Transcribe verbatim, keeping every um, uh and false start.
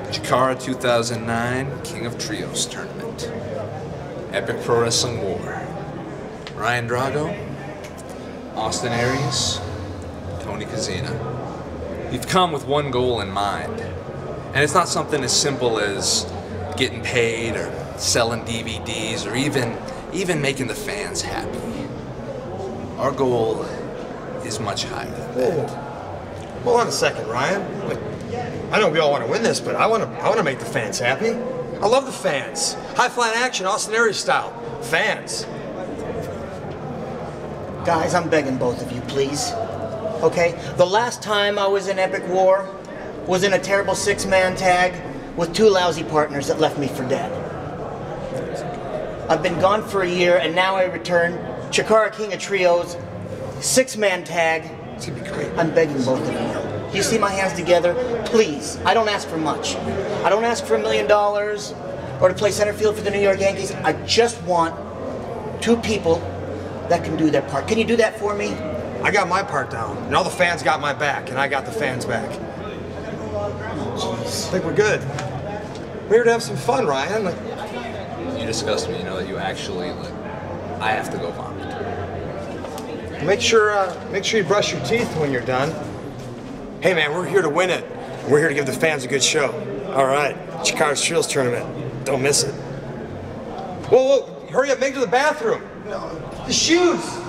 Chikara two thousand nine King of Trios Tournament. Epic Pro Wrestling War. Ryan Drago, Austin Aries, Tony Kozina. You've come with one goal in mind. And it's not something as simple as getting paid or selling D V Ds or even, even making the fans happy. Our goal is much higher than that. Hold on a second, Ryan. Like, I know we all want to win this, but I want to I want to make the fans happy. I love the fans. High flying action, Austin Aries style. Fans. Guys, I'm begging both of you, please. Okay? The last time I was in Epic War was in a terrible six-man tag with two lousy partners that left me for dead. I've been gone for a year, and now I return. Chikara King of Trios, six-man tag. It's gonna be great. I'm begging both of you. You see my hands together? Please. I don't ask for much. I don't ask for a million dollars or to play center field for the New York Yankees. I just want two people that can do their part. Can you do that for me? I got my part down, and all the fans got my back, and I got the fans back. Oh, jeez. I think we're good. We're here to have some fun, Ryan. Like, You disgust me, you know that you actually, like, I have to go vomit. make sure, uh, make sure you brush your teeth when you're done. Hey, man, we're here to win it. We're here to give the fans a good show. All right, Chikara's Trios Tournament. Don't miss it. Whoa, whoa, hurry up, make it to the bathroom. No. The shoes.